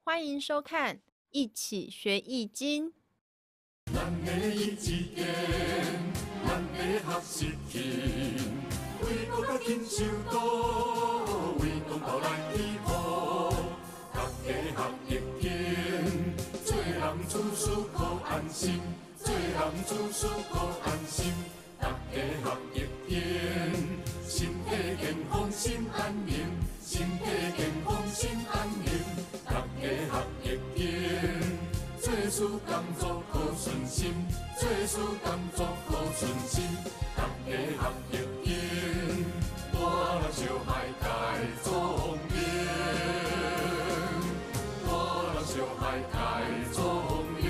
欢迎收看《一起学易经》。 咱的意志坚，咱的学习勤，为国甲亲像岛，为同胞来祈福。大家学易经，做人处事可安心，做人处事可安心。大家学易经，身体健康心安宁，身体健康心安宁。大家学易经，做事工作可顺心，做事工作可顺心。大家学易经，大人小孩皆聪明，大人小孩皆聪明。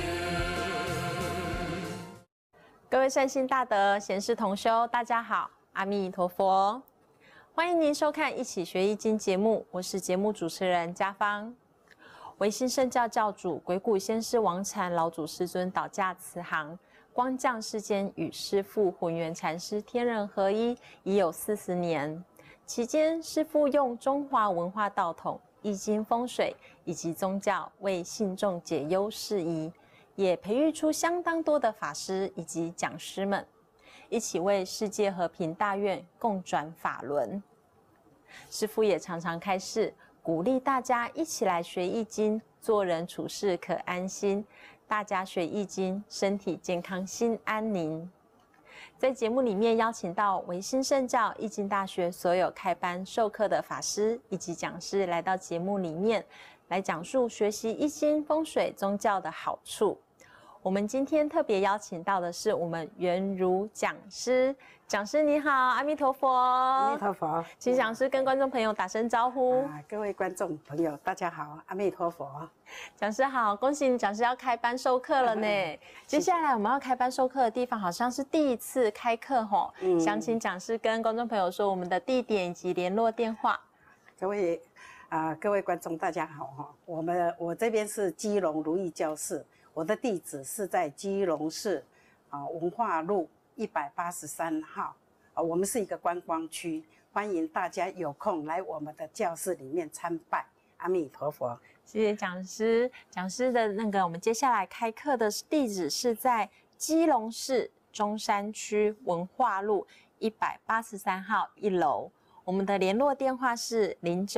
各位善心大德、贤士同修，大家好，阿弥陀佛！欢迎您收看《一起学易经》节目，我是节目主持人家芳。维新圣教教主鬼谷先师王禅老祖师尊导驾慈航，光降世间与师父浑元禅师天人合一，已有40年。期间，师父用中华文化道统、易经风水以及宗教为信众解忧释疑，也培育出相当多的法师以及讲师们，一起为世界和平大愿共转法轮。师父也常常开示，鼓励大家一起来学易经，做人处事可安心。大家学易经，身体健康，心安宁。在节目里面邀请到维新圣教易经大学所有开班授课的法师以及讲师来到节目里面，来讲述学习易经、风水、宗教的好处。我们今天特别邀请到的是我们元如讲师。讲师你好，阿弥陀佛。 阿弥陀佛， 请讲师跟观众朋友打声招呼。 各位观众朋友，大家好，阿弥陀佛。 讲师好，恭喜你，讲师要开班授课了呢。接下来我们要开班授课的地方好像是第一次开课吼，想请讲师跟观众朋友说我们的地点以及联络电话。 各位观众大家好哈，我这边是基隆如意教室，我的地址是在基隆市文化路183号我们是一个观光区，欢迎大家有空来我们的教室里面参拜。阿弥陀佛。 谢谢讲师。讲师的我们接下来开课的地址是在基隆市中山区文化路183号1楼。我们的联络电话是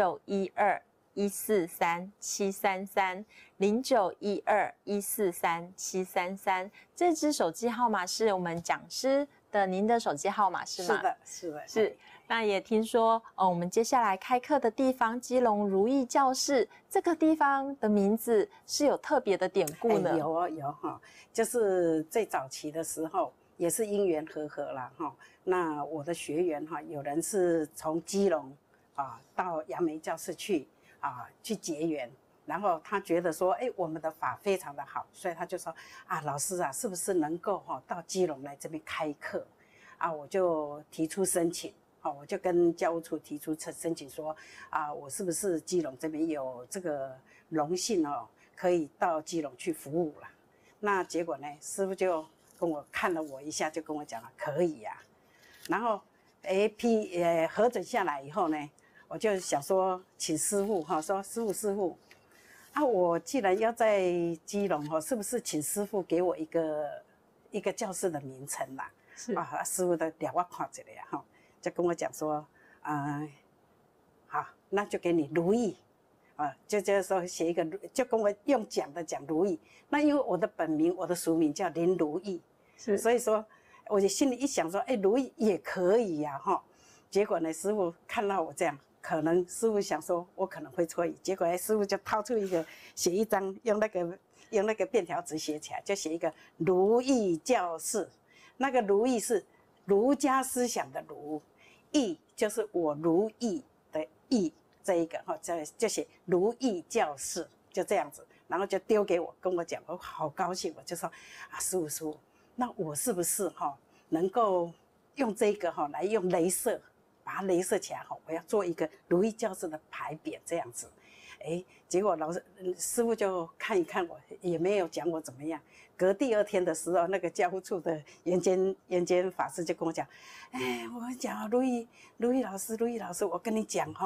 0912-143-733，0912-143-733。这支手机号码是我们讲师的，您的手机号码是吗？ 是的。 那也听说我们接下来开课的地方基隆如意教室，这个地方的名字是有特别的典故呢。 有就是最早期的时候也是因缘和合啦那我的学员有人是从基隆到杨梅教室去结缘，然后他觉得说我们的法非常的好，所以他就说老师是不是能够到基隆来这边开课我就提出申请我就跟教务处提出申请说我是不是基隆这边有这个荣幸可以到基隆去服务啦。那结果呢，师父就跟我看了我一下，就跟我讲了可以呀。然后核准下来以后呢，我就想说请师父说师父我既然要在基隆是不是请师父给我一个教室的名称啦？是师父的了我看一下就跟我讲说好，那就给你如意就是说写一个，就跟我用讲如意。那因为我的本名我的俗名叫林如意，所以说我就心里一想说如意也可以呀结果呢，师父看到我这样，可能师父想说我可能会错意，结果师父就掏出写一张，用那个便条纸写起来，就写一个如意教室。那个如意是儒家思想的儒，意就是我如意的意，这一个就写如意教室，就这样子，然后就丢给我，跟我讲，我好高兴，我就说师父，那我是不是能够用这个来用雷射把它雷射起来我要做一个如意教室的牌匾这样子。结果师父就看一看我，也没有讲我怎么样。隔第2天的时候，那个教务处的圆间法师就跟我讲，我讲如意老师，我跟你讲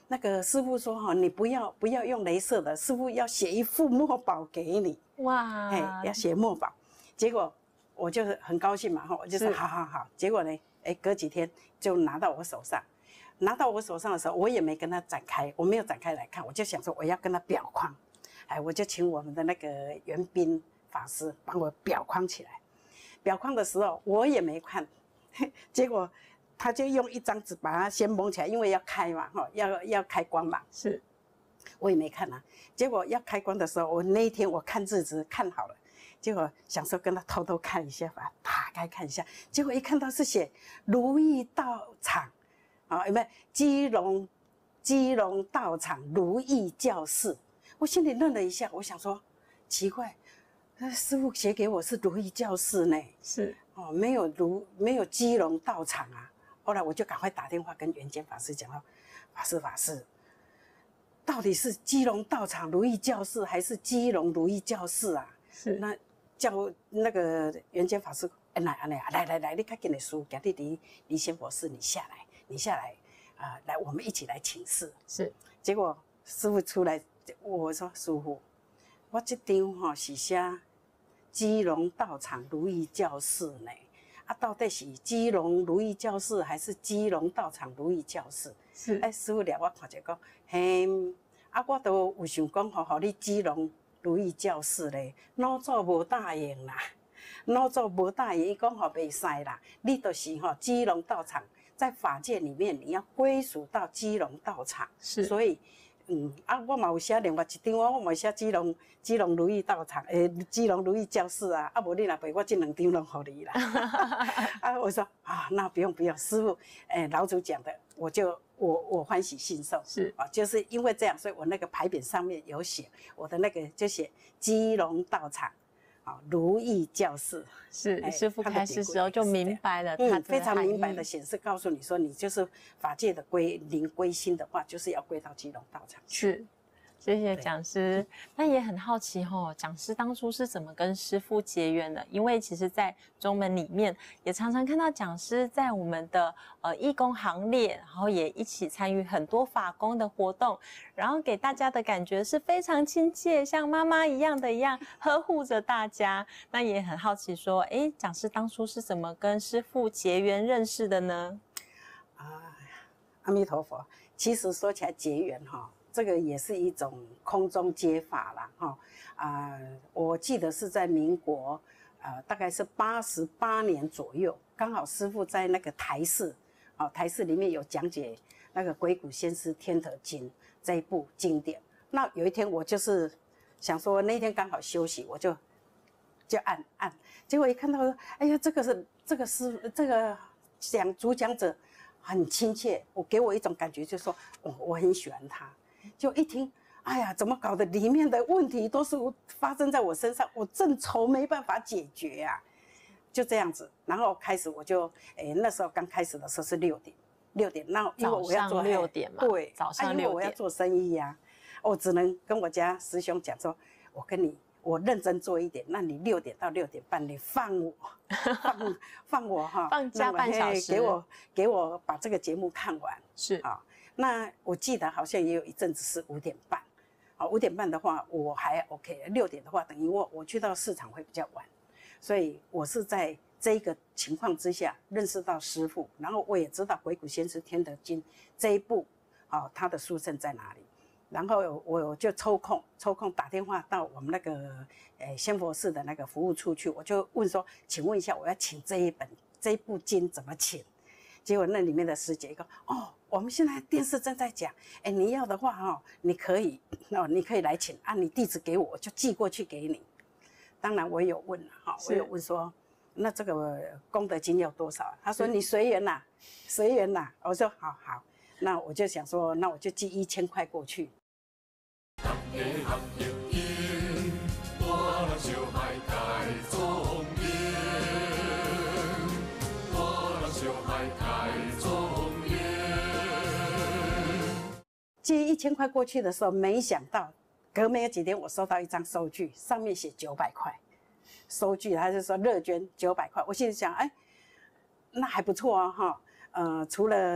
那个师傅说哈，你不要用雷射的，师傅要写一副墨宝给你。 哇， 哎，要写墨宝。结果我就是很高兴嘛，哈，我就是好。结果呢，哎，隔几天就拿到我手上。拿到我手上的时候，我也没跟他展开，我没有展开来看，我就想说我要跟他裱框，哎，我就请我们的那个袁彬法师帮我裱框起来。裱框的时候我也没看，结果他就用一张纸把它先蒙起来，因为要开嘛，哈，要开光嘛。 是， 我也没看啊。结果要开光的时候，我那一天我看日子看好了，结果想说跟他偷偷看一下，把它打开看一下，结果一看到是写如意道场。啊，有没有基隆道场如意教室？我心里愣了一下，我想说，奇怪，师父写给我是如意教室呢， 是哦，没有基隆道场啊。后来我就赶快打电话跟圆坚法师讲了，法师，到底是基隆道场如意教室还是基隆如意教室啊？ 是， 那叫那个圆坚法师，来，你赶紧的书，今日离仙佛寺，你下来，来，我们一起来请示。是，结果师父出来，我说师父，我这张哈是写基隆道场如意教室呢，啊，到底是基隆如意教室还是基隆道场如意教室？是，哎，师父了我看者讲，嘿，啊，我都有想讲吼，你基隆如意教室咧，老祖无答应啦，老祖无答应，伊讲吼袂使啦，你就是吼基隆道场。在法界里面，你要归属到基隆道场，是，所以，我嘛有写另外一张，我嘛写基隆如意道场，基隆如意教室啊，无你若陪我这两张拢互你啦。啊，我说啊，那不用，师父，老祖讲的，我欢喜信受，是啊，就是因为这样，所以我那个牌匾上面有写，我的那个就写基隆道场。如意教室是师父开始时候就明白了， 非常明白的显示告诉你说，你就是法界的归心的话，就是要归到基隆道场去。 是，谢谢讲师。那也很好奇讲师当初是怎么跟师父结缘的？因为其实，在中门里面也常常看到讲师在我们的义工行列，然后也一起参与很多法工的活动，然后给大家的感觉是非常亲切，像妈妈一样呵护着大家。那也很好奇说，讲师当初是怎么跟师父结缘认识的呢？ 阿弥陀佛。其实说起来结缘这个也是一种空中接法啦我记得是在民国大概是88年左右，刚好师父在那个台视里面有讲解那个《鬼谷先师天德经》这一部经典。那有一天我就是想说那天刚好休息，我就按，结果一看到，哎呀，这个主讲者很亲切，给我一种感觉就是说，我很喜欢他。就一听，哎呀，怎么搞的？里面的问题都是发生在我身上，我正愁没办法解决啊，就这样子。然后开始我就，那时候刚开始的时候是6点，那因为我要做 6点嘛， 对， 早上6点， 因为我要做生意呀，我只能跟我家师兄讲说，我认真做一点，那你6点到6点半，你放我放假半小时， 给我把这个节目看完，是啊。那我记得好像也有一阵子是5点半，5点半的话我还 OK，6点的话等于我去到市场会比较晚，所以我是在这一个情况之下认识到师父，然后我也知道《鬼谷先师天德经》这一部它的殊胜在哪里，然后我就抽空打电话到我们那个仙佛寺的那个服务处去，我就问说，请问一下我要请这一部经怎么请？结果那里面的师姐说，我们现在电视正在讲，你要的话你可以来请，你地址给我就寄过去给你。当然我有问我有问说，那这个功德金要多少？他说你随缘啦。我说好，那我就想说，那我就寄1000块过去。寄1000块过去的时候，没想到隔没有几天，我收到一张收据，上面写900块。收据他就说乐捐900块，我心里想，那还不错除了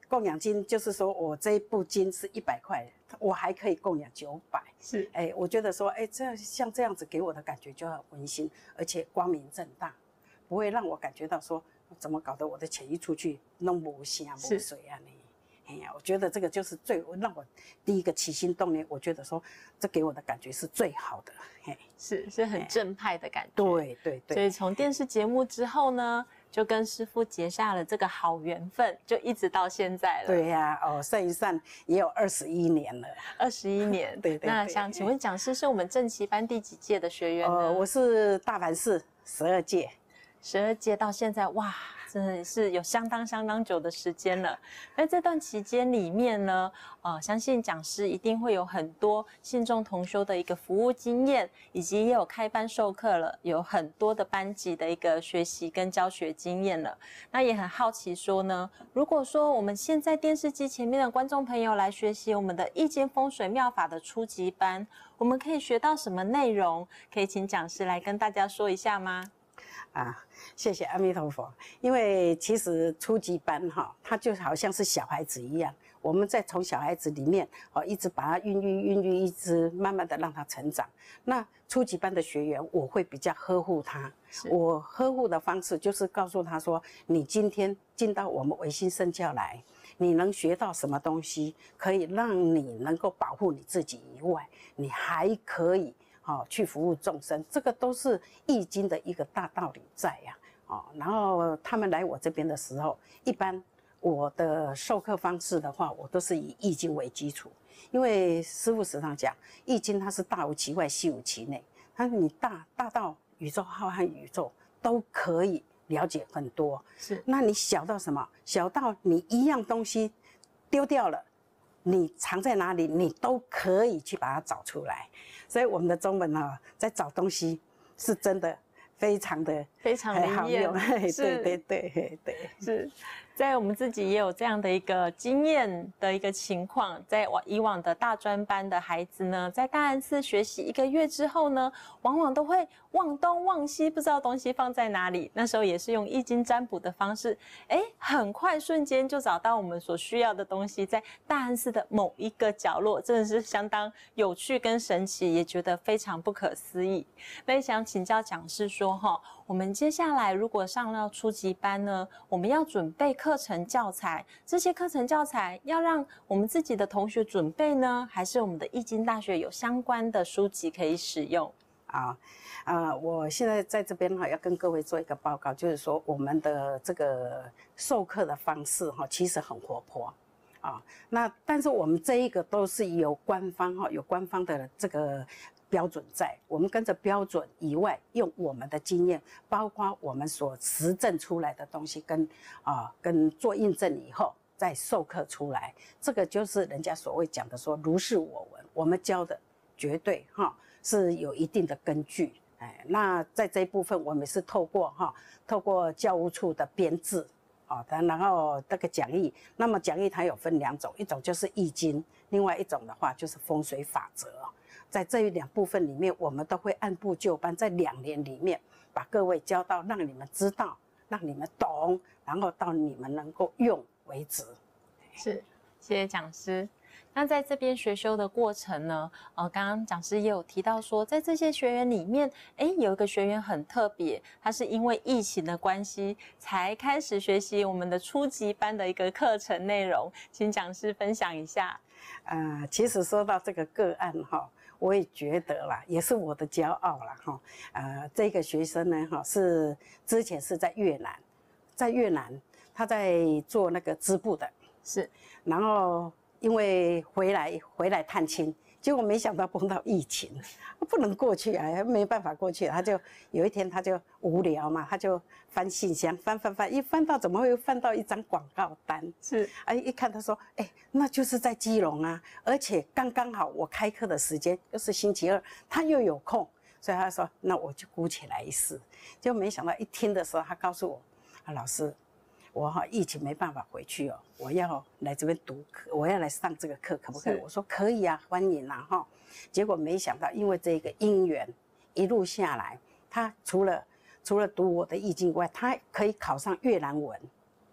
供养金就是说我这一部经是100块，我还可以供养900。 是， 我觉得说，像这样子给我的感觉就很温馨，而且光明正大，不会让我感觉到说怎么搞得我的钱一出去弄不下没水啊你。我觉得这个就是让我第一个起心动念，我觉得说这给我的感觉是最好的。 是很正派的感觉。 对。 所以从电视节目之后呢，就跟师父结下了这个好缘分，就一直到现在了。 对呀，算一算也有21年了。 21年。 对。 那想请问讲师是我们正期班第几届的学员呢？ 我是大梵寺12届。 12届到现在，哇，真的是有相当久的时间了。在这段期间里面呢，相信讲师一定会有很多信众同修的一个服务经验，以及也有开班授课了，有很多的班级的一个学习跟教学经验了。那也很好奇说呢，如果说我们现在电视机前面的观众朋友来学习我们的易经风水妙法的初级班，我们可以学到什么内容？可以请讲师来跟大家说一下吗？ 谢谢阿弥陀佛。因为其实初级班它就好像是小孩子一样，我们在从小孩子里面一直把他孕育，一直慢慢的让他成长。那初级班的学员，我会比较呵护他。我呵护的方式就是告诉他说，你今天进到我们唯心圣教来，你能学到什么东西，可以让你能够保护你自己以外，你还可以去服务众生，这个都是易经的一个大道理在呀。然后他们来我这边的时候，一般我的授课方式的话，我都是以易经为基础，因为师父时常讲，易经它是大无其外，细无其内，你大到宇宙浩瀚宇宙都可以了解很多。 是， 那你小到什么？小到你一样东西丢掉了，你藏在哪里，你都可以去把它找出来。所以我们的中文在找东西是真的非常好用。对， 是在我们自己也有这样的一个经验的一个情况，在以往的大专班的孩子呢，在大安寺学习1个月之后呢，往往都会忘东忘西，不知道东西放在哪里。那时候也是用易经占卜的方式，很快瞬间就找到我们所需要的东西，在大安寺的某一个角落，真的是相当有趣跟神奇，也觉得非常不可思议。那也想请教讲师说我们接下来如果上到初级班呢，我们要准备课程教材，这些课程教材要让我们自己的同学准备呢，还是我们的易经大学有相关的书籍可以使用？ 我现在在这边要跟各位做一个报告，就是说我们的这个授课的方式其实很活泼那但是我们这一个都是有官方的这个标准在，我们跟着标准以外，用我们的经验，包括我们所实证出来的东西跟做印证以后再授课出来，这个就是人家所谓讲的说如是我闻，我们教的绝对是有一定的根据。那在这一部分我们是透过教务处的编制然后这个讲义，那么讲义它有分2种，一种就是易经，另外一种的话就是风水法则。在这2部分里面，我们都会按部就班，在2年里面把各位教到让你们知道，让你们懂，然后到你们能够用为止。 是，谢谢讲师。那在这边学修的过程呢，刚刚讲师也有提到说，在这些学员里面，有一个学员很特别，他是因为疫情的关系才开始学习我们的初级班的一个课程内容，请讲师分享一下。 其实说到这个个案我也觉得啦，也是我的骄傲啦这个学生呢是之前是在越南，他在做那个织布的， 是， 然后因为回来探亲，结果没想到碰到疫情，不能过去没办法过去。他就有一天他就无聊嘛，他就翻信箱，翻，一翻到怎么会翻到一张广告单？ 是， 一看他说，那就是在基隆啊，而且刚刚好我开课的时间又是星期2，他又有空，所以他说那我就姑且来一试。结果没想到一听的时候，他告诉我，老师，我疫情没办法回去我要来这边读课，我要来上这个课，可不可以？我说可以啊，欢迎啊结果没想到，因为这个因缘一路下来，他除了读我的易经外，他可以考上越南文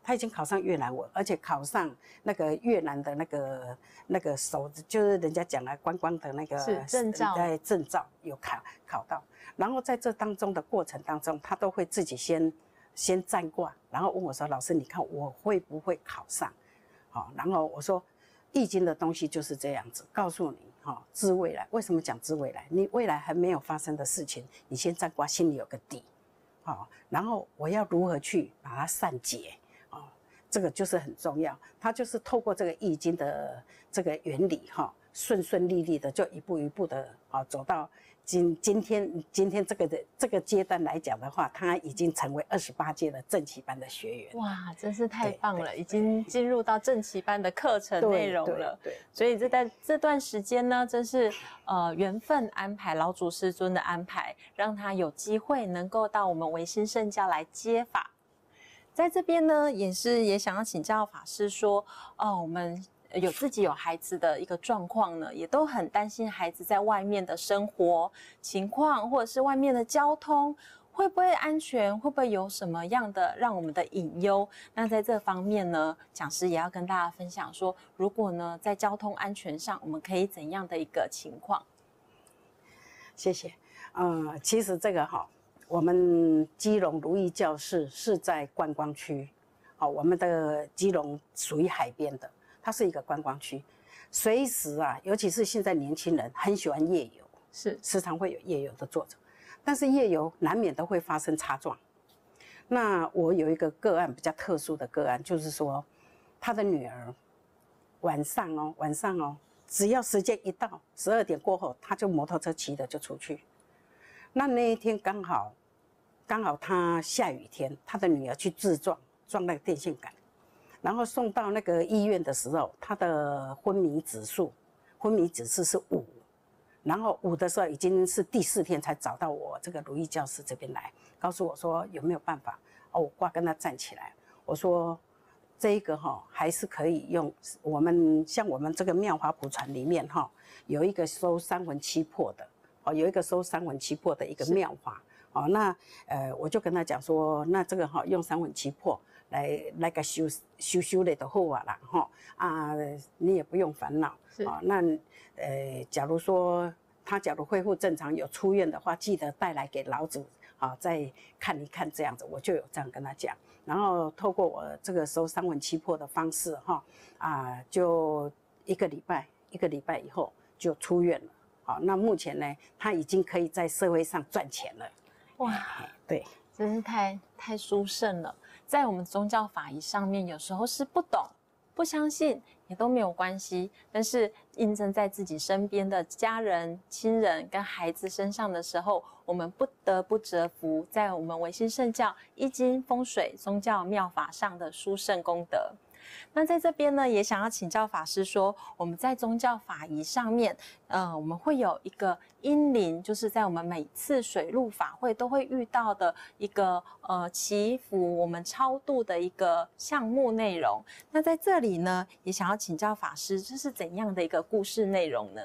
他已经考上越南文，而且考上那个越南的那个手，就是人家讲的观光的那个证照， 证照有考到。然后在这当中的过程当中，他都会自己先占卦，然后问我说：“老师，你看我会不会考上？”好，然后我说，易经的东西就是这样子，告诉你知未来。为什么讲知未来？你未来还没有发生的事情，你先占卦，心里有个底。然后我要如何去把它散结？这个就是很重要。它就是透过这个易经的这个原理，顺顺利利的就一步一步的走到今天这个阶段来讲的话，他已经成为28届的正期班的学员。 哇，真是太棒了，已经进入到正期班的课程内容了。 对， 所以这段时间呢，真是缘分安排，老祖师尊的安排，让他有机会能够到我们维新圣教来接法。在这边呢，也想要请教法师说，我们自己有孩子的一个状况呢，也都很担心孩子在外面的生活情况，或者是外面的交通会不会安全，会不会有什么样的让我们的隐忧？那在这方面呢，讲师也要跟大家分享说，如果呢在交通安全上，我们可以怎样的一个情况？ 谢谢。其实这个我们基隆如意教室是在观光区，我们的基隆属于海边的，它是一个观光区，随时尤其是现在年轻人很喜欢夜游，时常会有夜游的作者，但是夜游难免都会发生擦撞。那我有一个个案比较特殊的个案，就是说他的女儿晚上只要时间一到12点过后，他就摩托车骑的就出去。那一天刚好他下雨天，他的女儿去自撞那个电线杆，然后送到那个医院的时候，他的昏迷指数是5，然后5的时候已经是第4天才找到我这个如意教室这边来，告诉我说有没有办法我挂跟他站起来。我说这一个还是可以用，像我们这个妙法普传里面有一个收3魂7魄的。有一个收3魂7魄的一个妙法，那我就跟他讲说，那这个用3魂7魄来个修的就好啦，你也不用烦恼。那假如说他恢复正常有出院的话，记得带来给老子再看一看这样子，我就有这样跟他讲。然后透过我这个收3魂7魄的方式就一个礼拜以后就出院了。那目前呢，他已经可以在社会上赚钱了。哇，对， 真是太殊胜了。在我们宗教法仪上面，有时候是不懂、不相信也都没有关系，但是印证在自己身边的家人、亲人跟孩子身上的时候，我们不得不折服在我们维新圣教易经、风水、宗教妙法上的殊胜功德。那在这边呢，也想要请教法师说，我们在宗教法仪上面，我们会有一个阴灵，就是在我们每次水陆法会都会遇到的一个祈福我们超度的一个项目内容。那在这里呢，也想要请教法师，这是怎样的一个故事内容呢？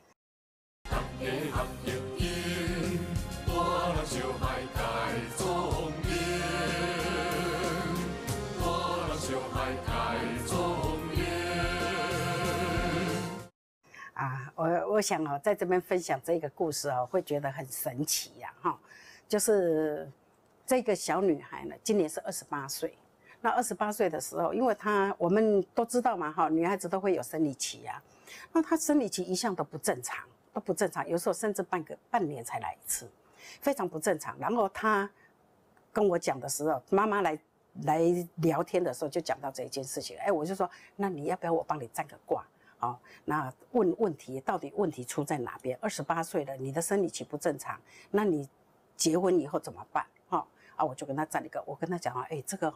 我想在这边分享这个故事会觉得很神奇就是这个小女孩呢，今年是28岁。那28岁的时候，因为我们都知道嘛女孩子都会有生理期那她生理期一向都不正常，有时候甚至半年才来一次，非常不正常。然后她跟我讲的时候，妈妈来聊天的时候就讲到这一件事情，我就说，那你要不要我帮你占个卦？那问问题到底问题出在哪边？28岁了，你的生理期不正常，那你结婚以后怎么办？我就跟他站一个，我跟他讲这个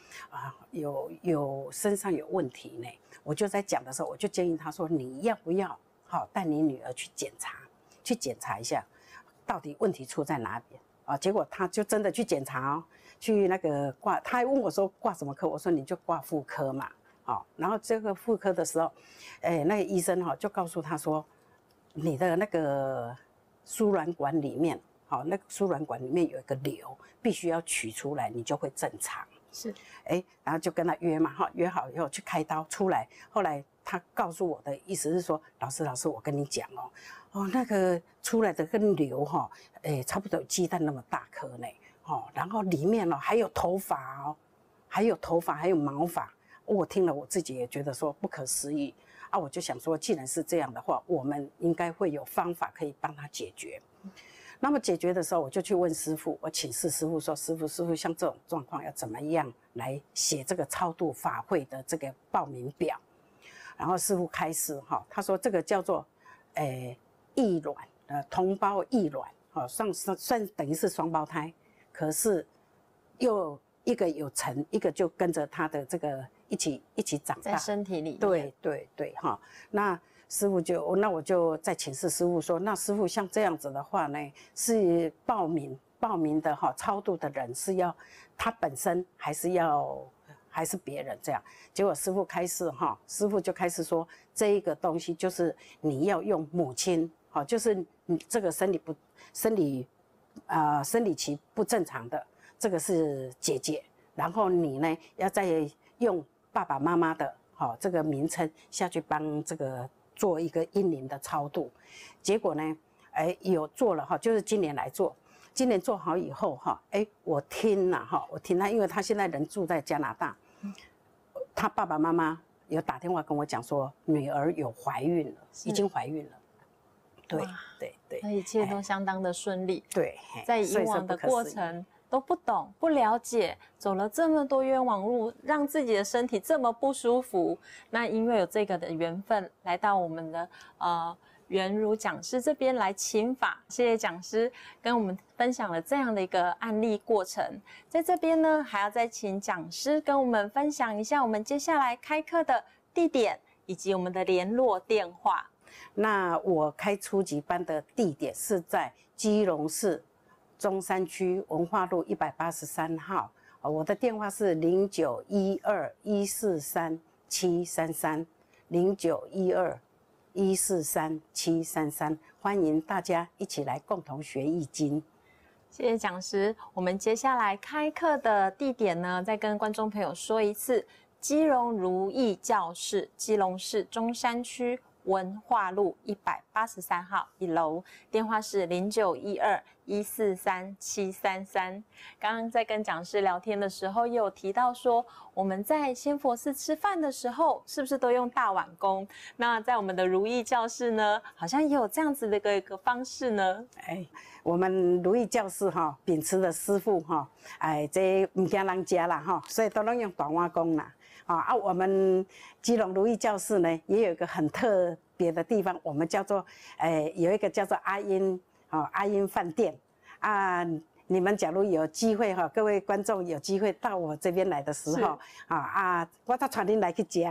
有身上有问题呢。我就在讲的时候，我就建议他说，你要不要带你女儿去检查一下，到底问题出在哪边结果他就真的去检查去那个挂，他还问我说挂什么科？我说你就挂妇科嘛。然后这个妇科的时候，那个医生就告诉他说，你的那个输卵管里面，那个输卵管里面有一个瘤，必须要取出来，你就会正常。 是， 然后就跟他约嘛，哈，约好以后去开刀出来，后来他告诉我的意思是说，老师，我跟你讲那个出来的跟瘤哈，差不多有鸡蛋那么大颗呢，然后里面还有头发还有毛发，我听了我自己也觉得说不可思议啊，我就想说，既然是这样的话，我们应该会有方法可以帮他解决。那么解决的时候，我就去问师父，我请示师父说，师父，像这种状况要怎么样来写这个超度法会的这个报名表？然后师父开示他说这个叫做异卵，同胞异卵，算等于是双胞胎，可是又一个有成，一个就跟着他的这个一起长大， 在身体里面。 对那师父那我就再请示师父说，那师父像这样子的话呢，是报名的超度的人是要他本身还是别人这样？结果师父开示师父就开始说，这一个东西就是你要用母亲就是你这个生理期不正常的，这个是姐姐，然后你呢要再用爸爸妈妈的这个名称下去帮这个做一个阴灵的超度。结果呢有做了就是今年来做，今年做好以后我听他，因为他现在人住在加拿大，他爸爸妈妈有打电话跟我讲说女儿有怀孕了，已经怀孕了。对， 那一切都相当的顺利。 对， 在以往的过程都不懂不了解，走了这么多冤枉路，让自己的身体这么不舒服。那因为有这个的缘分，来到我们的圆如讲师这边来请法，谢谢讲师跟我们分享了这样的一个案例过程。在这边呢，还要再请讲师跟我们分享一下我们接下来开课的地点以及我们的联络电话。 那我开初级班的地点是在基隆市中山区文化路183号，我的电话是0912143733，0912143733，欢迎大家一起来共同学易经。 谢谢讲师。我们接下来开课的地点呢，再跟观众朋友说一次：基隆如意教室，基隆市中山区文化路183号1楼，电话是0912143733。刚刚在跟讲师聊天的时候，也有提到说，我们在仙佛寺吃饭的时候，是不是都用大碗公？那在我们的如意教室呢，好像也有这样子的一个方式呢。 我们如意教室秉持的师父这不惊人家啦所以都能用大碗公啦。我们基隆如意教室呢，也有一个很特别的地方，我们叫做有一个叫做阿英饭店啊。你们假如有机会各位观众有机会到我这边来的时候我再传您来去吃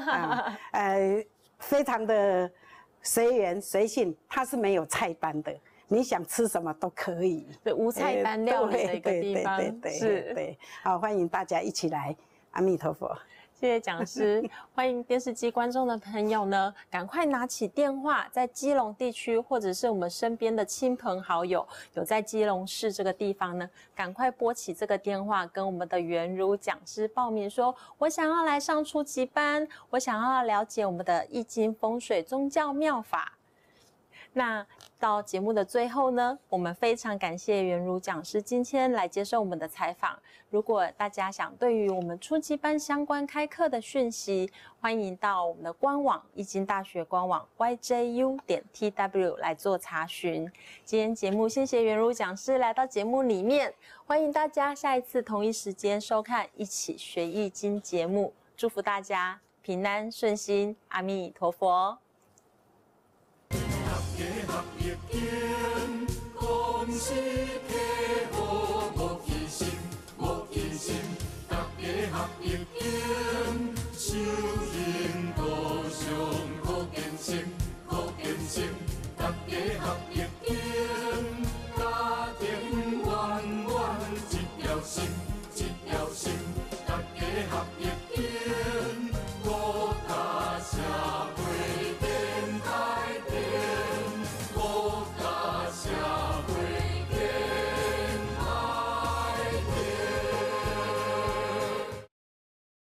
非常的随缘随性，它是没有菜单的，你想吃什么都可以， 对，无菜单料理的一个地方， 对，好，欢迎大家一起来，阿弥陀佛。 谢谢讲师，欢迎电视机观众的朋友呢，赶快拿起电话，在基隆地区或者是我们身边的亲朋好友，有在基隆市这个地方呢，赶快拨起这个电话，跟我们的圆如讲师报名说，我想要来上初级班，我想要了解我们的易经风水宗教妙法。那到节目的最后呢，我们非常感谢圆如讲师今天来接受我们的采访。如果大家想对于我们初级班相关开课的讯息，欢迎到我们的官网易经大学官网 yju.tw 来做查询。今天节目谢谢圆如讲师来到节目里面，欢迎大家下一次同一时间收看一起学易经节目，祝福大家平安顺心，阿弥陀佛。 合一天，恭喜。